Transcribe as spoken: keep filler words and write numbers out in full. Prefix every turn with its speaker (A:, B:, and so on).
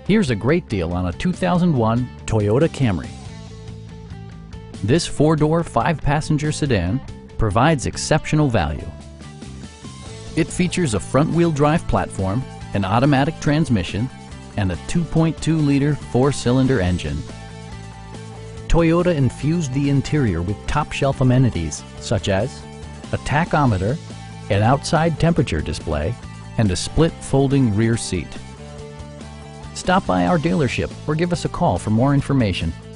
A: Here's a great deal on a two thousand one Toyota Camry. This four-door, five-passenger sedan provides exceptional value. It features a front-wheel drive platform, an automatic transmission, and a two point two liter four-cylinder engine. Toyota infused the interior with top-shelf amenities such as a tachometer, an outside temperature display, and a split folding rear seat. Stop by our dealership or give us a call for more information.